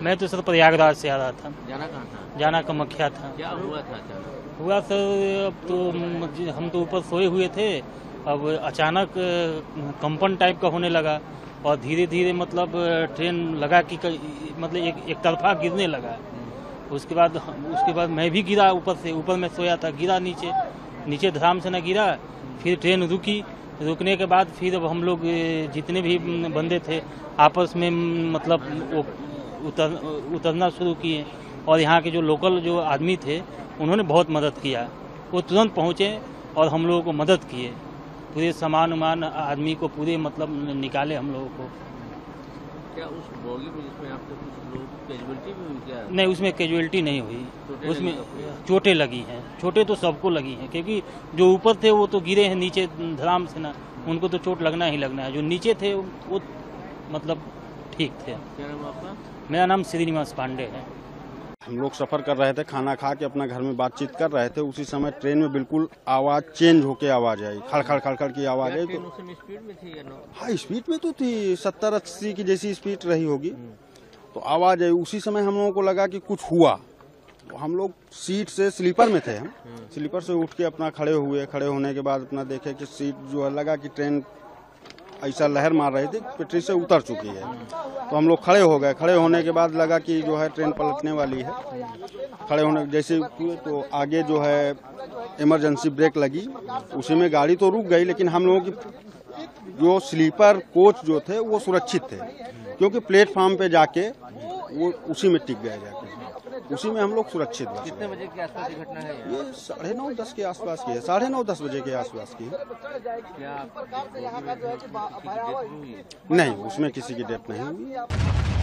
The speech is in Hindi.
मैं तो सर प्रयागराज से आ रहा था। जाना कहाँ था? जाना कामाख्या था। क्या हुआ था अचानक? हुआ सर, अब तो हम तो ऊपर सोए हुए थे, अब अचानक कंपन टाइप का होने लगा और धीरे धीरे मतलब ट्रेन लगा कि मतलब एक तरफा गिरने लगा। उसके बाद मैं भी गिरा ऊपर से। ऊपर मैं सोया था, गिरा नीचे धड़ाम से न गिरा। फिर ट्रेन रुकने के बाद फिर अब हम लोग जितने भी बंदे थे आपस में मतलब वो उतरना शुरू किए और यहाँ के जो लोकल जो आदमी थे उन्होंने बहुत मदद किया। वो तुरंत पहुँचे और हम लोगों को मदद किए। पूरे सामान आदमी को पूरे मतलब निकाले हम लोगों को। क्या उस बोगी में जिसमें आपके कुछ लोग कैजुअलिटी भी हुई क्या? नहीं, उसमें कैजुअलिटी नहीं हुई, उसमें चोटें लगी हैं। चोटें तो सबको लगी हैं क्योंकि जो ऊपर थे वो तो गिरे हैं नीचे धड़ाम से ना, उनको तो चोट लगना ही लगना है। जो नीचे थे वो मतलब ठीक थे। क्या नाम आपका? मेरा नाम श्रीनिवास पांडे है। हम लोग सफर कर रहे थे, खाना खा के अपना घर में बातचीत कर रहे थे। उसी समय ट्रेन में बिल्कुल आवाज चेंज होके आवाज आई, खड़खड़ खड़खड़ की आवाज आई। तो स्पीड में थी या नो? हाँ, स्पीड में तो थी, 70-80 की जैसी स्पीड रही होगी। तो आवाज आई, उसी समय हम लोगों को लगा कि कुछ हुआ। तो हम लोग सीट से, स्लीपर में थे हम, स्लीपर से उठ के अपना खड़े हुए। खड़े होने के बाद अपना देखे कि सीट जो है, लगा कि ट्रेन ऐसा लहर मार रही थी, पटरी से उतर चुकी है। तो हम लोग खड़े हो गए। खड़े होने के बाद लगा कि जो है ट्रेन पलटने वाली है। खड़े होने जैसे हुए तो आगे जो है इमरजेंसी ब्रेक लगी, उसी में गाड़ी तो रुक गई। लेकिन हम लोगों की जो स्लीपर कोच जो थे वो सुरक्षित थे, क्योंकि प्लेटफॉर्म पे जाके वो उसी में टिक गए, जाके उसी में हम लोग सुरक्षित बचे। कितने बजे के आसपास की घटना है? ये 9:30-10 के आसपास की है, 9:30-10 बजे के आसपास की है। क्या किसी की डेथ हुई है? नहीं, उसमें किसी की डेथ नहीं हुई।